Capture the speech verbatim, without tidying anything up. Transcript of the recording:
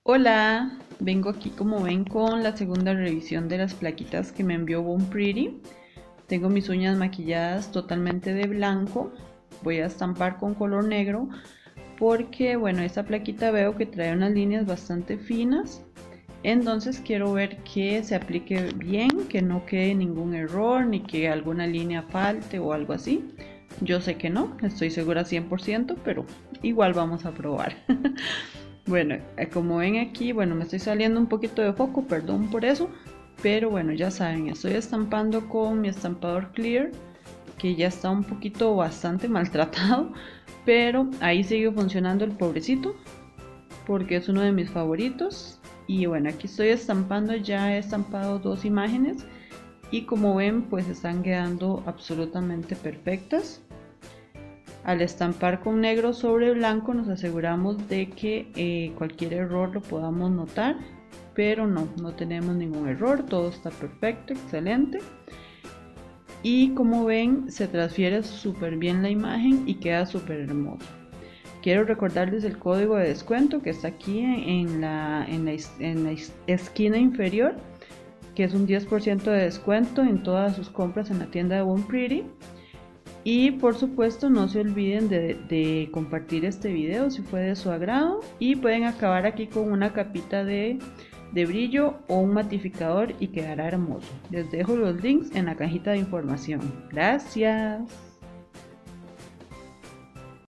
Hola, vengo aquí como ven con la segunda revisión de las plaquitas que me envió Bon Pretty. Tengo mis uñas maquilladas totalmente de blanco. Voy a estampar con color negro porque bueno, esta plaquita veo que trae unas líneas bastante finas. Entonces quiero ver que se aplique bien, que no quede ningún error ni que alguna línea falte o algo así. Yo sé que no, estoy segura cien por ciento, pero igual vamos a probar. Bueno, eh, como ven aquí, bueno, me estoy saliendo un poquito de foco, perdón por eso, pero bueno, ya saben, estoy estampando con mi estampador Clear, que ya está un poquito bastante maltratado, pero ahí sigue funcionando el pobrecito, porque es uno de mis favoritos. Y bueno, aquí estoy estampando, ya he estampado dos imágenes y como ven, pues están quedando absolutamente perfectas. Al estampar con negro sobre blanco nos aseguramos de que eh, cualquier error lo podamos notar, pero no, no tenemos ningún error, todo está perfecto, excelente. Y como ven, se transfiere súper bien la imagen y queda súper hermoso. Quiero recordarles el código de descuento que está aquí en la, en la, en la esquina inferior, que es un diez por ciento de descuento en todas sus compras en la tienda de Bon Pretty. Y por supuesto no se olviden de, de compartir este video si fue de su agrado, y pueden acabar aquí con una capita de, de brillo o un matificador y quedará hermoso. Les dejo los links en la cajita de información. Gracias.